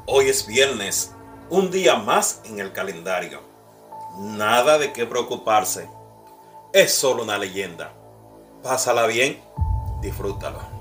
Hoy es viernes, un día más en el calendario. Nada de qué preocuparse. Es solo una leyenda. Pásala bien, disfrútalo.